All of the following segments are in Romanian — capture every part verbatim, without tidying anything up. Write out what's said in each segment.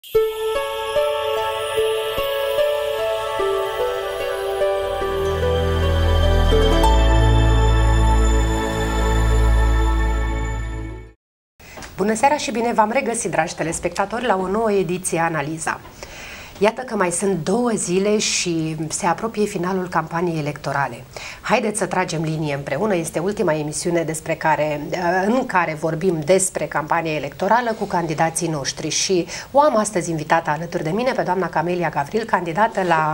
Bună seara și bine v-am regăsit, dragi telespectatori, la o nouă ediție Analiza. Iată că mai sunt două zile și se apropie finalul campaniei electorale. Haideți să tragem linie împreună. Este ultima emisiune despre care, în care vorbim despre campania electorală cu candidații noștri și o am astăzi invitată alături de mine pe doamna Camelia Gavril, candidată la,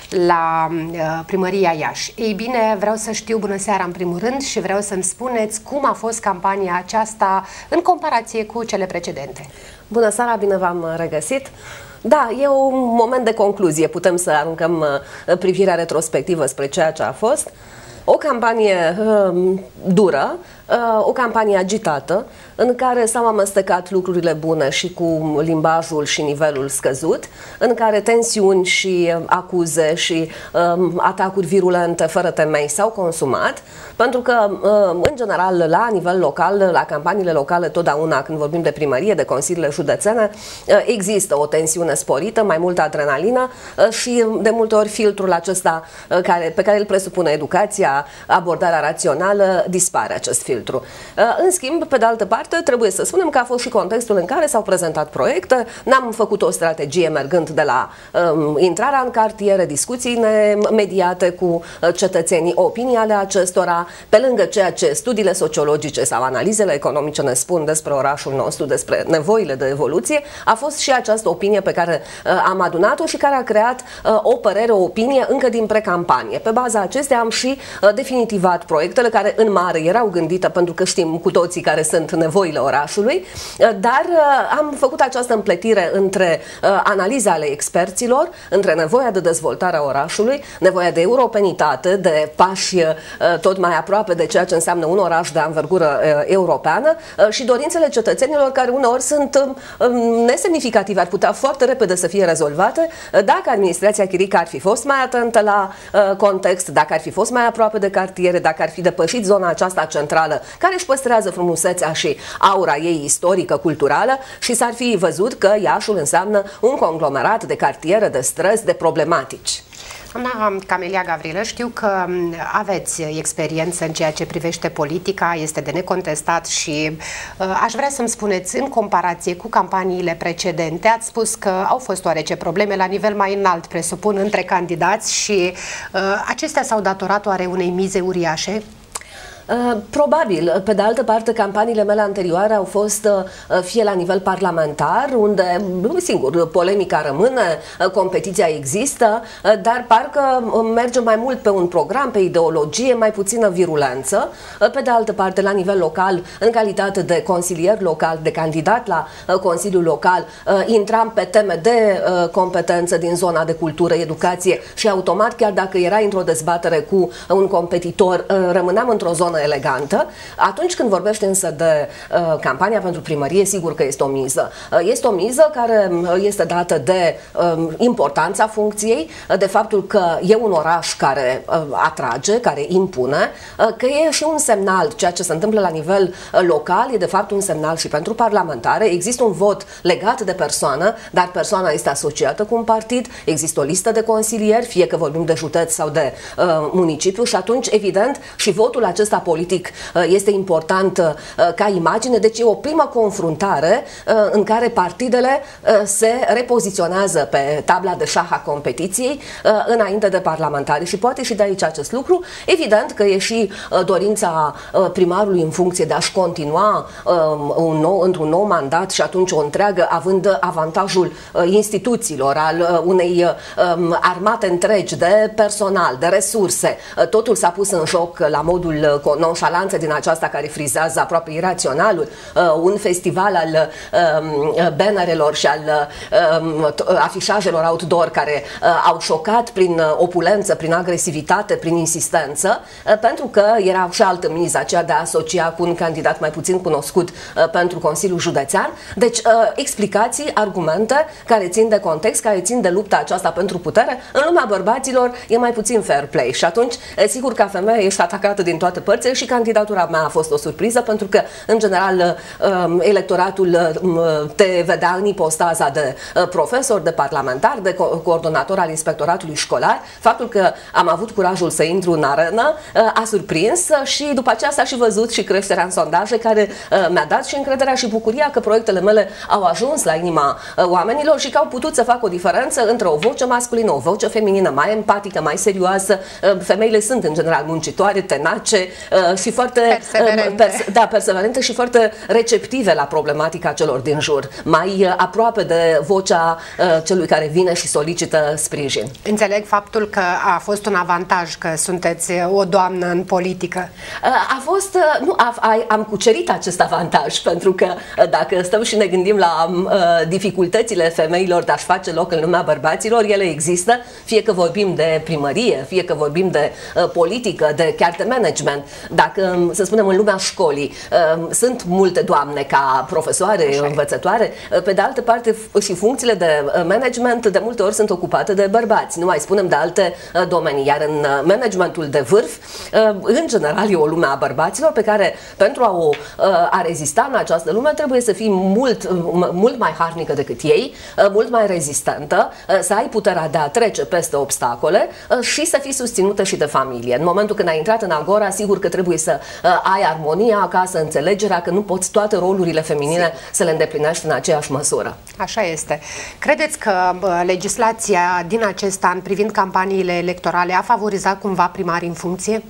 la primăria Iași. Ei bine, vreau să știu, bună seara în primul rând, și vreau să-mi spuneți cum a fost campania aceasta în comparație cu cele precedente. Bună seara, bine v-am regăsit! Da, e un moment de concluzie, putem să aruncăm privirea retrospectivă spre ceea ce a fost. O campanie uh, dură, uh, o campanie agitată, în care s-au amestecat lucrurile bune și cu limbajul și nivelul scăzut, în care tensiuni și uh, acuze și uh, atacuri virulente fără temei s-au consumat, pentru că, uh, în general, la nivel local, la campaniile locale, totdeauna când vorbim de primărie, de consiliile județene, uh, există o tensiune sporită, mai multă adrenalină uh, și de multe ori filtrul acesta uh, care, pe care îl presupune educația, abordarea rațională, dispare acest filtru. În schimb, pe de altă parte, trebuie să spunem că a fost și contextul în care s-au prezentat proiecte, n-am făcut o strategie mergând de la um, intrarea în cartiere, discuțiile mediate cu cetățenii, opinii ale acestora, pe lângă ceea ce studiile sociologice sau analizele economice ne spun despre orașul nostru, despre nevoile de evoluție, a fost și această opinie pe care uh, am adunat-o și care a creat uh, o părere, o opinie încă din precampanie. Pe baza acestea am și definitivat proiectele care în mare erau gândite, pentru că știm cu toții care sunt nevoile orașului, dar am făcut această împletire între analiza ale experților, între nevoia de dezvoltare a orașului, nevoia de europenitate, de pași tot mai aproape de ceea ce înseamnă un oraș de anvergură europeană și dorințele cetățenilor care uneori sunt nesemnificative, ar putea foarte repede să fie rezolvate dacă administrația chirică ar fi fost mai atentă la context, dacă ar fi fost mai aproape de cartiere, dacă ar fi depășit zona aceasta centrală, care își păstrează frumusețea și aura ei istorică, culturală, și s-ar fi văzut că Iașul înseamnă un conglomerat de cartiere, de stres, de problematici. Doamna Camelia Gavrilă, știu că aveți experiență în ceea ce privește politica, este de necontestat și uh, aș vrea să-mi spuneți, în comparație cu campaniile precedente, ați spus că au fost oarece probleme la nivel mai înalt, presupun, între candidați și uh, acestea s-au datorat oare unei mize uriașe? Probabil. Pe de altă parte, campaniile mele anterioare au fost fie la nivel parlamentar, unde, singur, polemica rămâne, competiția există, dar parcă merge mai mult pe un program, pe ideologie, mai puțină virulență. Pe de altă parte, la nivel local, în calitate de consilier local, de candidat la Consiliul Local, intram pe teme de competență din zona de cultură, educație și automat, chiar dacă era într-o dezbatere cu un competitor, rămâneam într-o zonă elegantă. Atunci când vorbește însă de uh, campania pentru primărie, sigur că este o miză. Uh, este o miză care este dată de uh, importanța funcției, uh, de faptul că e un oraș care uh, atrage, care impune, uh, că e și un semnal, ceea ce se întâmplă la nivel uh, local, e de fapt un semnal și pentru parlamentare. Există un vot legat de persoană, dar persoana este asociată cu un partid, există o listă de consilieri, fie că vorbim de județ sau de uh, municipiu, și atunci, evident, și votul acesta politic este important ca imagine, deci e o primă confruntare în care partidele se repoziționează pe tabla de șah a competiției înainte de parlamentari și poate și de aici acest lucru. Evident că e și dorința primarului în funcție de a-și continua un nou, într-un nou mandat și atunci o întreagă, având avantajul instituțiilor, al unei armate întregi de personal, de resurse. Totul s-a pus în joc la modul nonșalanță din aceasta care frizează aproape iraționalul, un festival al bannerelor și al afișajelor outdoor care au șocat prin opulență, prin agresivitate, prin insistență, pentru că era și altă miză, aceea de a asocia cu un candidat mai puțin cunoscut pentru Consiliul Județean. Deci explicații, argumente care țin de context, care țin de lupta aceasta pentru putere. În lumea bărbaților e mai puțin fair play și atunci, sigur, ca femeie ești atacată din toate părțile părțile și candidatura mea a fost o surpriză, pentru că, în general, electoratul te vedea în ipostaza de profesor, de parlamentar, de co coordonator al inspectoratului școlar. Faptul că am avut curajul să intru în arenă a surprins și după aceea s-a și văzut și creșterea în sondaje, care mi-a dat și încrederea și bucuria că proiectele mele au ajuns la inima oamenilor și că au putut să facă o diferență între o voce masculină, o voce feminină, mai empatică, mai serioasă. Femeile sunt în general muncitoare, tenace și foarte perseverente. Pers da, perseverente și foarte receptive la problematica celor din jur, mai aproape de vocea celui care vine și solicită sprijin. Înțeleg faptul că a fost un avantaj că sunteți o doamnă în politică. A fost, nu, a, a, am cucerit acest avantaj, pentru că dacă stăm și ne gândim la uh, dificultățile femeilor de a-și face loc în lumea bărbaților, ele există, fie că vorbim de primărie, fie că vorbim de uh, politică, de chiar de management. Dacă, să spunem, în lumea școlii uh, sunt multe doamne ca profesoare, așa învățătoare, uh, pe de altă parte și funcțiile de management de multe ori sunt ocupate de bărbați, nu mai spunem de alte uh, domenii, iar în uh, managementul de vârf, uh, în general e o lume a bărbaților pe care, pentru a, o, uh, a rezista în această lume, trebuie să fii mult, uh, mult mai harnică decât ei, uh, mult mai rezistentă, uh, să ai puterea de a trece peste obstacole uh, și să fii susținută și de familie. În momentul când ai intrat în Agora, sigur că trebuie să uh, ai armonia acasă, înțelegerea că nu poți toate rolurile feminine să le îndeplinești în aceeași măsură. Așa este. Credeți că uh, legislația din acest an privind campaniile electorale a favorizat cumva primarii în funcție?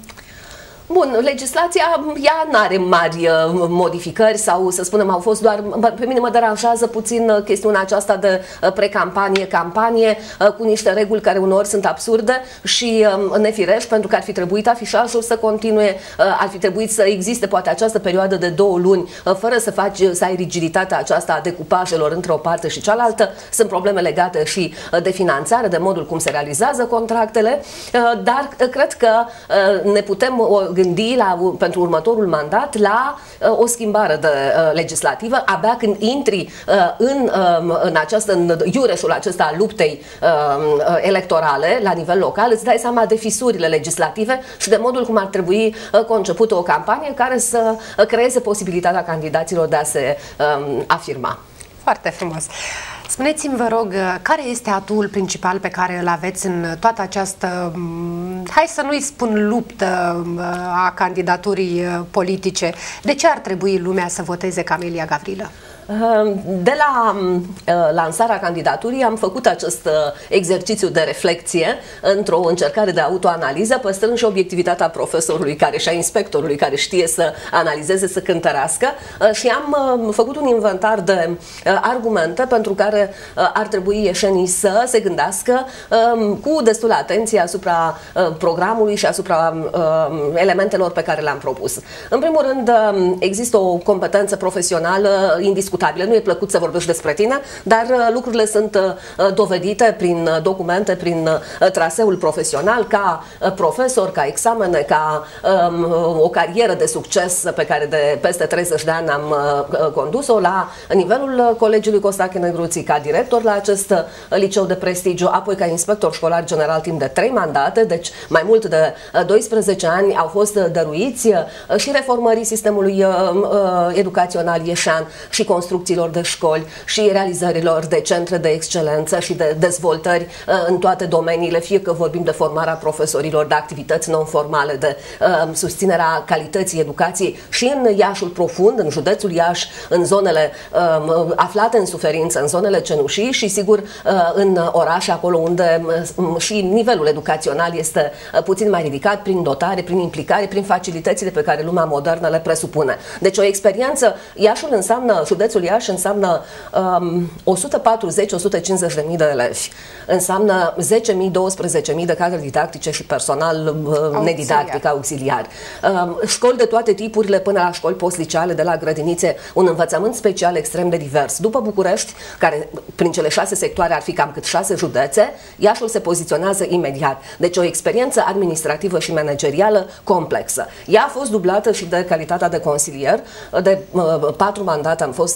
Bun, legislația, ea nu are mari uh, modificări sau, să spunem, au fost doar, pe mine mă deranjează puțin uh, chestiunea aceasta de uh, pre-campanie, campanie, uh, cu niște reguli care uneori sunt absurde și uh, nefirești, pentru că ar fi trebuit afișajul să continue, uh, ar fi trebuit să existe poate această perioadă de două luni, uh, fără să faci, să ai rigiditatea aceasta a decupajelor între o parte și cealaltă. Sunt probleme legate și uh, de finanțare, de modul cum se realizează contractele, uh, dar uh, cred că uh, ne putem uh, gândi la, pentru următorul mandat la uh, o schimbare de uh, legislativă, abia când intri uh, în, uh, în, această, în iureșul acesta al luptei uh, electorale la nivel local, îți dai seama de fisurile legislative și de modul cum ar trebui uh, concepută o campanie care să uh, creeze posibilitatea candidaților de a se uh, afirma. Foarte frumos. Spuneți-mi, vă rog, care este atuul principal pe care îl aveți în toată această, hai să nu-i spun luptă a candidaturii politice? De ce ar trebui lumea să voteze Camelia Gavrilă? De la lansarea candidaturii am făcut acest exercițiu de reflexie într-o încercare de autoanaliză, păstrând și obiectivitatea profesorului care și a inspectorului care știe să analizeze, să cântărească, și am făcut un inventar de argumente pentru care ar trebui ieșenii să se gândească cu destulă atenție asupra programului și asupra elementelor pe care le-am propus. În primul rând, există o competență profesională indiscutabilă. Nu e plăcut să vorbești despre tine, dar lucrurile sunt dovedite prin documente, prin traseul profesional, ca profesor, ca examene, ca um, o carieră de succes pe care de peste treizeci de ani am uh, condus-o la nivelul Colegiului Costache Negruții, ca director la acest liceu de prestigiu, apoi ca inspector școlar general timp de trei mandate, deci mai mult de doisprezece ani au fost dăruiți și reformării sistemului uh, educațional ieșean și construcțiilor de școli și realizărilor de centre de excelență și de dezvoltări uh, în toate domeniile, fie că vorbim de formarea profesorilor, de activități non-formale, de uh, susținerea calității educației și în Iașul profund, în județul Iași, în zonele uh, aflate în suferință, în zonele cenușii și sigur uh, în orașe, acolo unde uh, și nivelul educațional este uh, puțin mai ridicat, prin dotare, prin implicare, prin facilitățile pe care lumea modernă le presupune. Deci o experiență, Iașul înseamnă, județul Iași înseamnă um, o sută patruzeci - o sută cincizeci de mii de elevi, înseamnă zece mii - douăsprezece mii de cadre didactice și personal uh, nedidactic, auxiliar. Um, școli de toate tipurile până la școli postliceale, de la grădinițe, un învățământ special extrem de divers. După București, care prin cele șase sectoare ar fi cam cât șase județe, Iașul se poziționează imediat. Deci o experiență administrativă și managerială complexă. Ea a fost dublată și de calitatea de consilier. De uh, patru mandate am fost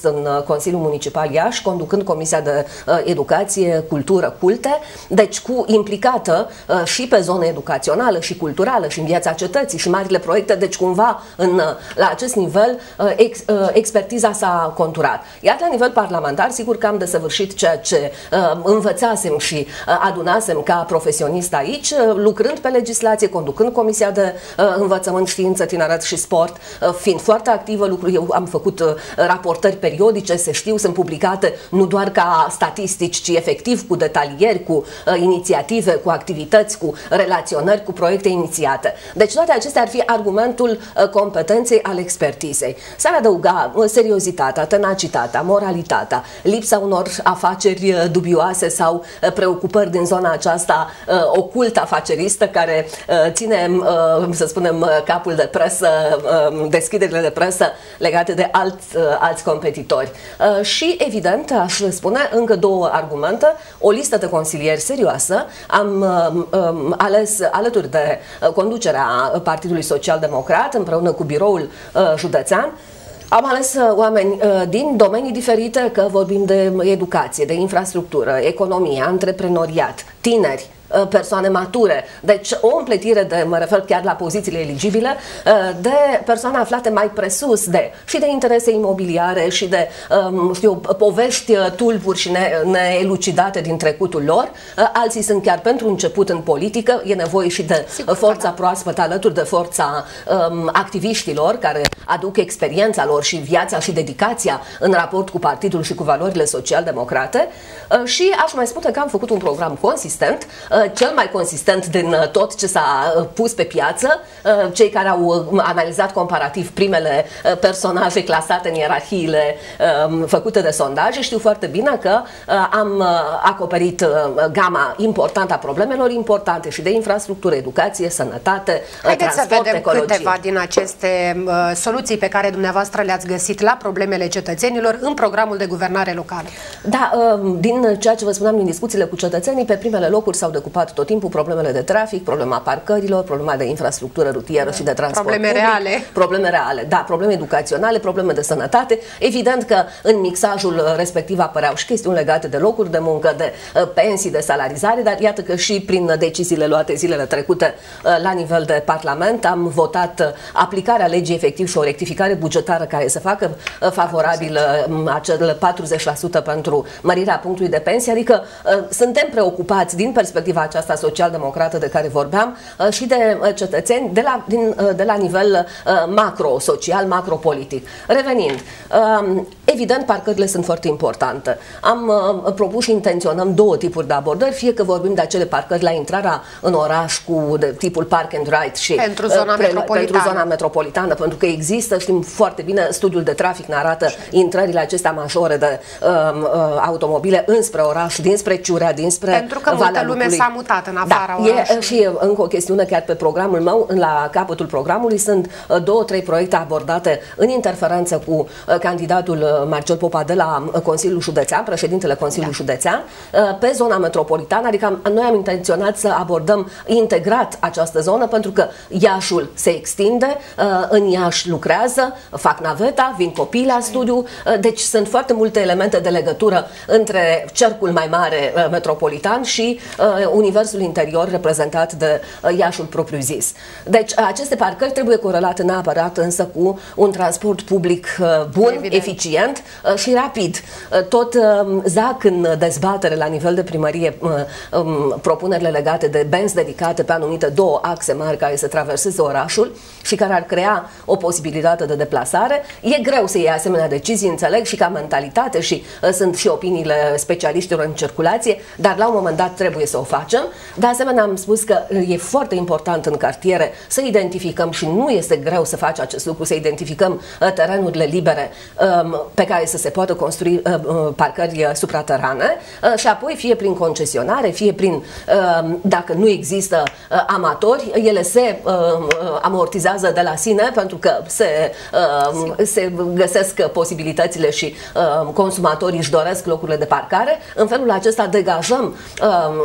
în Consiliul Municipal Iași, conducând Comisia de Educație, Cultură, Culte, deci cu implicată și pe zonă educațională și culturală și în viața cetății și marile proiecte, deci cumva în, la acest nivel ex, expertiza s-a conturat. Iar la nivel parlamentar, sigur că am desăvârșit ceea ce învățasem și adunasem ca profesionist aici, lucrând pe legislație, conducând Comisia de Învățământ, Știință, Tineret și Sport, fiind foarte activă, lucru, eu am făcut raportări periodice, se știu, sunt publicate nu doar ca statistici, ci efectiv cu detalieri, cu uh, inițiative, cu activități, cu relaționări, cu proiecte inițiate. Deci toate acestea ar fi argumentul uh, competenței al expertizei. S-ar adăuga uh, seriozitatea, tenacitatea, moralitatea, lipsa unor afaceri uh, dubioase sau uh, preocupări din zona aceasta uh, ocultă afaceristă care uh, ține, uh, să spunem, uh, capul de presă, uh, deschiderile de presă legate de alt, uh, alți competitori. Uh, și, evident, aș spune încă două argumente, o listă de consilieri serioasă. Am uh, um, ales alături de uh, conducerea Partidului Social Democrat, împreună cu biroul uh, județean, am ales uh, oameni uh, din domenii diferite, că vorbim de educație, de infrastructură, economie, antreprenoriat, tineri, persoane mature. Deci o împletire de, mă refer chiar la pozițiile eligibile, de persoane aflate mai presus de și de interese imobiliare și de, știu, povești tulburi și ne, neelucidate din trecutul lor. Alții sunt chiar pentru început în politică, e nevoie și de Sigur, forța da. proaspătă alături de forța um, activiștilor care aduc experiența lor și viața și dedicația în raport cu partidul și cu valorile social-democrate. Și aș mai spune că am făcut un program consistent, cel mai consistent din tot ce s-a pus pe piață. Cei care au analizat comparativ primele personaje clasate în ierarhiile făcute de sondaje știu foarte bine că am acoperit gama importantă a problemelor importante și de infrastructură, educație, sănătate, Haideți transport, să vedem ecologie. câteva din aceste uh, soluții pe care dumneavoastră le-ați găsit la problemele cetățenilor în programul de guvernare locală. Da, uh, din ceea ce vă spuneam din discuțiile cu cetățenii, pe primele locuri s-au decupat tot timpul problemele de trafic, problema parcărilor, problema de infrastructură rutieră și de transport Probleme public, reale. Probleme reale, da, probleme educaționale, probleme de sănătate. Evident că în mixajul respectiv apăreau și chestiuni legate de locuri de muncă, de uh, pensii, de salarizare, dar iată că și prin deciziile luate zilele trecute uh, la nivel de Parlament am votat uh, aplicarea legii efectiv și o rectificare bugetară care să facă uh, favorabil uh, acel patruzeci la sută pentru mărirea punctului de pensie, adică uh, suntem preocupați din perspectiva aceasta social-democrată de care vorbeam uh, și de uh, cetățeni de la, din, uh, de la nivel uh, macro-social, macro-politic. Revenind, uh, evident, parcările sunt foarte importante. Am uh, propus și intenționăm două tipuri de abordări, fie că vorbim de acele parcări la intrarea în oraș cu de tipul park and ride și pentru zona, uh, metropolitană. pentru zona metropolitană, pentru că există, știm foarte bine, studiul de trafic ne arată intrările acestea majore de uh, uh, automobile înspre oraș, dinspre Ciurea, dinspre pentru că multă lume s-a mutat în afara da, orașului. E și încă o chestiune chiar pe programul meu, la capătul programului sunt uh, două, trei proiecte abordate în interferență cu uh, candidatul uh, Marcel Popa de la uh, Consiliul Județean, președintele Consiliului da. Județean, uh, pe zona metropolitană, adică am, noi am intenționat să abordăm integrat această zonă, pentru că Iașul se extinde, uh, în Iași lucrează, fac naveta, vin copiii la studiu, uh, deci sunt foarte multe elemente de legătură între cercul mai mare uh, metropolitan și uh, universul interior reprezentat de uh, Iașul propriu-zis. Deci uh, aceste parcări trebuie corelate neapărat însă cu un transport public uh, bun, Evident. eficient uh, și rapid. Uh, tot uh, zac în dezbatere la nivel de primărie uh, um, propunerile legate de benzi dedicate pe anumite două axe mari care să traverseze orașul și care ar crea o posibilitate de deplasare. E greu să iei asemenea decizii, înțeleg, și ca mentalitate și uh, sunt și opiniile specialiștilor în circulație, dar la un moment dat trebuie să o facem. De asemenea, am spus că e foarte important în cartiere să identificăm, și nu este greu să faci acest lucru, să identificăm uh, terenurile libere um, pe care să se poată construi uh, uh, parcări supraterane uh, și apoi fie prin concesionare, fie prin, uh, dacă nu există uh, amatori, ele se uh, amortizează de la sine pentru că se, uh, se găsesc posibilitățile și uh, consumatorii își doresc locurile de parcare. În felul acesta degajăm uh, bulevard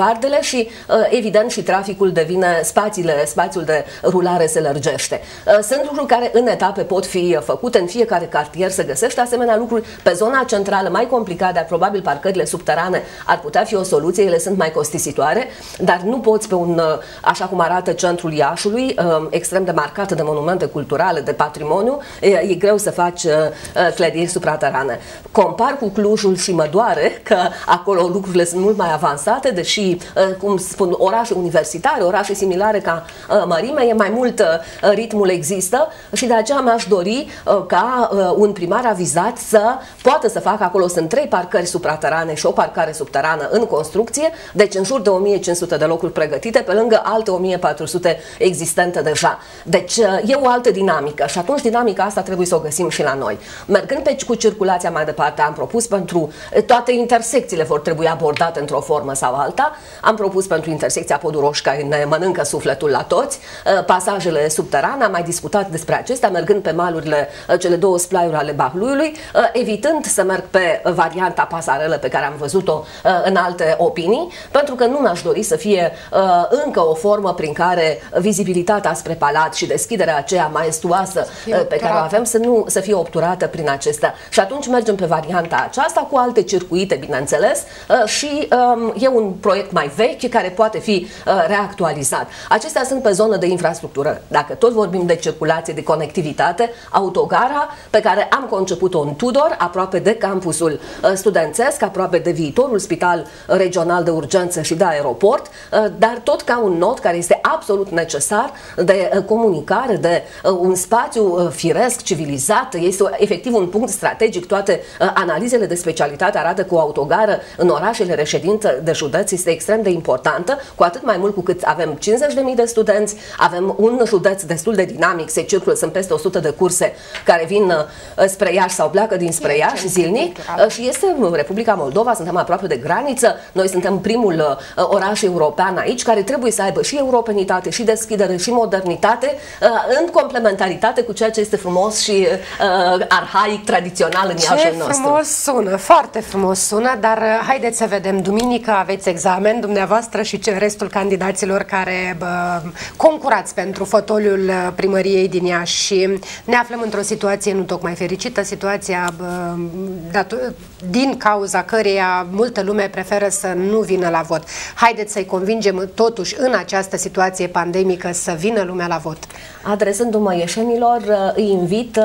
bulevardele și evident și traficul devine, spațiile, spațiul de rulare se lărgește. Sunt lucruri care în etape pot fi făcute, în fiecare cartier se găsește asemenea lucruri. Pe zona centrală mai complicat, dar probabil parcările subterane ar putea fi o soluție, ele sunt mai costisitoare, dar nu poți pe un, așa cum arată centrul Iașului, extrem de marcat de monumente culturale, de patrimoniu, e greu să faci clădiri supraterane. Compar cu Clujul și mă doare că acolo lucrurile sunt mult mai avansate, deși, cum spun, orașe universitare, orașe similare ca mărime, e mai mult ritmul există și de aceea mi-aș dori ca un primar avizat să poată să facă, acolo sunt trei parcări supraterane și o parcare subterană în construcție, deci în jur de o mie cinci sute de locuri pregătite, pe lângă alte o mie patru sute existente deja. Deci e o altă dinamică și atunci dinamica asta trebuie să o găsim și la noi. Mergând pe, cu circulația mai departe, am propus pentru toate intersecțiile vor trebui abordate într-o formă sau alta, am propus pentru intersecția Podul Roșu, care ne mănâncă sufletul la toți, pasajele subterane, am mai discutat despre acestea, mergând pe malurile, cele două splaiuri ale Bahluiului, evitând să merg pe varianta pasarelă pe care am văzut-o în alte opinii, pentru că nu mi-aș dori să fie încă o formă prin care vizibilitatea spre palat și deschiderea aceea maestuoasă pe care o avem să nu să fie obturată prin acestea. Și atunci mergem pe varianta aceasta cu alte circuite, bineînțeles, și e un proiect mai vechi care poate fi reactualizat. Acestea sunt pe zonă de infrastructură. Dacă tot vorbim de circulație, de conectivitate, autogara pe care am conceput-o în Tudor, aproape de campusul studențesc, aproape de viitorul spital regional de urgență și de aeroport, dar tot ca un nod care este absolut necesar de comunicare, de un spațiu firesc, civilizat, este efectiv un punct strategic. Toate analizele de specialitate arată că o autogară în orașele reședinte de județ este extrem de importantă, cu atât mai mult cu cât avem cincizeci de mii de studenți, avem un județ destul de dinamic, se circulă, sunt peste o sută de curse care vin spre Iași sau pleacă dinspre Iași zilnic și este Republica Moldova, suntem aproape de graniță, noi suntem primul oraș european aici care trebuie să aibă și europenitate, și deschidere, și modernitate în complementaritate cu ceea ce este frumos și uh, arhaic, tradițional în Iașul nostru. Ce frumos sună, foarte frumos sună, dar haideți să vedem, duminică aveți examen, dumneavoastră și restul candidaților care bă, concurați pentru fotoliul primăriei din Iași și ne aflăm într-o situație nu tocmai fericită, situația bă, din cauza căreia multă lume preferă să nu vină la vot. Haideți să-i convingem totuși în această situație pandemică să vină lumea la vot. Adresându-mă ieșenilor, îi invit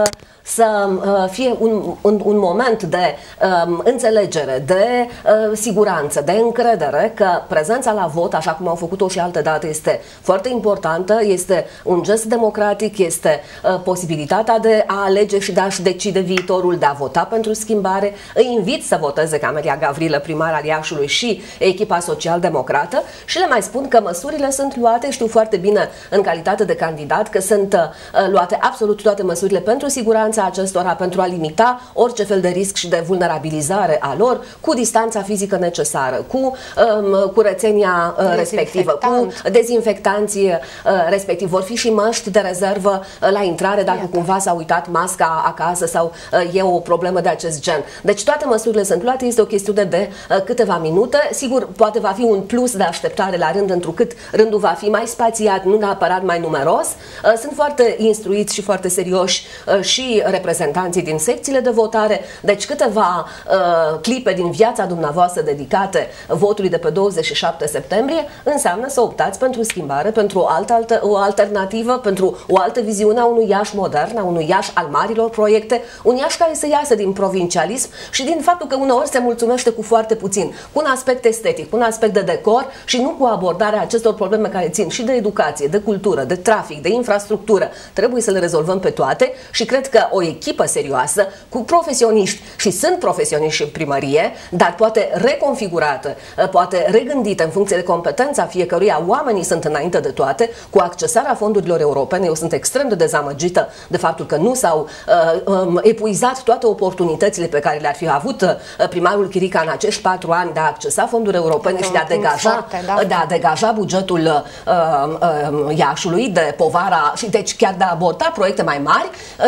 să fie un, un, un moment de um, înțelegere, de uh, siguranță, de încredere că prezența la vot, așa cum au făcut-o și alte date, este foarte importantă, este un gest democratic, este uh, posibilitatea de a alege și de a-și decide viitorul, de a vota pentru schimbare. Îi invit să voteze Camelia Gavrilă, primar al Iașului și echipa social-democrată și le mai spun că măsurile sunt luate, știu foarte bine în calitate de candidat că sunt uh, luate absolut toate măsurile pentru siguranță acestora, pentru a limita orice fel de risc și de vulnerabilizare a lor, cu distanța fizică necesară, cu um, curățenia uh, respectivă, cu dezinfectanții uh, respectiv. Vor fi și măști de rezervă uh, la intrare dacă Iată. cumva s-a uitat masca acasă sau uh, e o problemă de acest gen. Deci toate măsurile sunt luate, este o chestiune de uh, câteva minute. Sigur, poate va fi un plus de așteptare la rând, întrucât rândul va fi mai spațiat, nu neapărat mai numeros. Uh, sunt foarte instruiți și foarte serioși uh, și reprezentanții din secțiile de votare, deci câteva uh, clipe din viața dumneavoastră dedicate votului de pe douăzeci și șapte septembrie înseamnă să optați pentru schimbare, pentru o altă, altă, o alternativă, pentru o altă viziune a unui Iași modern, a unui Iași al marilor proiecte, un Iași care să iasă din provincialism și din faptul că uneori se mulțumește cu foarte puțin, cu un aspect estetic, cu un aspect de decor și nu cu abordarea acestor probleme care țin și de educație, de cultură, de trafic, de infrastructură. Trebuie să le rezolvăm pe toate și cred că o echipă serioasă, cu profesioniști, și sunt profesioniști în primărie, dar poate reconfigurată, poate regândită în funcție de competența fiecăruia, oamenii sunt înainte de toate, cu accesarea fondurilor europene. Eu sunt extrem de dezamăgită de faptul că nu s-au uh, um, epuizat toate oportunitățile pe care le-ar fi avut uh, primarul Chirica în acești patru ani de a accesa fonduri europene și de a degaja, foarte, da. de a degaja bugetul uh, uh, Iașului de povara și deci chiar de a aborda proiecte mai mari. Uh, nu s-a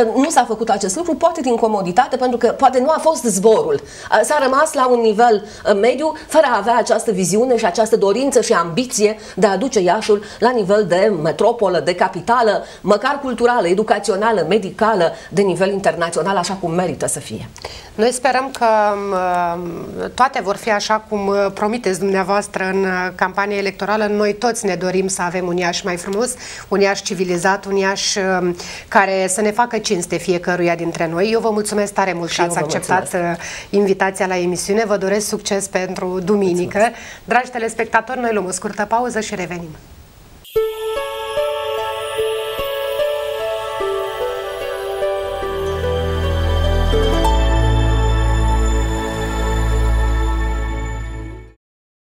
făcut acest lucru, poate din comoditate, pentru că poate nu a fost zborul. S-a rămas la un nivel mediu, fără a avea această viziune și această dorință și ambiție de a aduce Iașul la nivel de metropolă, de capitală, măcar culturală, educațională, medicală, de nivel internațional, așa cum merită să fie. Noi sperăm că toate vor fi așa cum promiteți dumneavoastră în campania electorală. Noi toți ne dorim să avem un Iași mai frumos, un Iași civilizat, un Iași care să ne facă cinste fiecăruia dintre noi. Eu vă mulțumesc tare mult că ați acceptat mulțumesc. invitația la emisiune. Vă doresc succes pentru duminică. Mulțumesc. Dragi telespectatori, noi luăm o scurtă pauză și revenim.